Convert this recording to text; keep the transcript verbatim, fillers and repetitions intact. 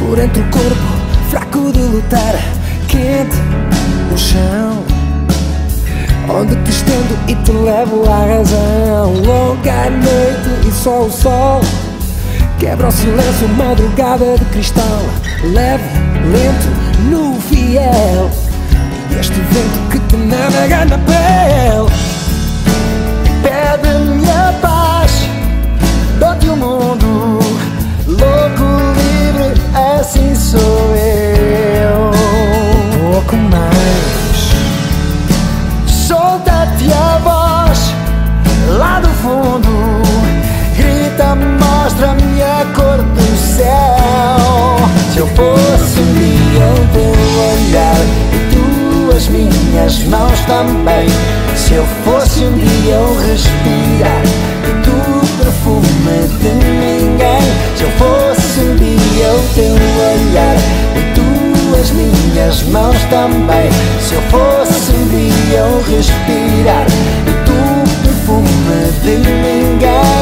Por entre o corpo fraco de lutar, quente no chão, onde te estendo e te levo à razão. Longa noite e só o sol quebra o silêncio, madrugada de cristal. Leve, lento, nu, fiel, e este vento que te navega na pele. Pede-me a paz, dou-te o mundo, louco, livre, assim sou eu. Um pouco mais, solta-te a voz lá do fundo, grita, mostra-me a cor do céu. Se eu fosse um dia o teu olhar e tu as minhas mãos também, se eu fosse um dia o respirar e tu o perfume de ninguém, se eu fosse um dia o teu olhar e tu as minhas mãos também, se eu fosse um dia o respirar e tu o perfume de ninguém.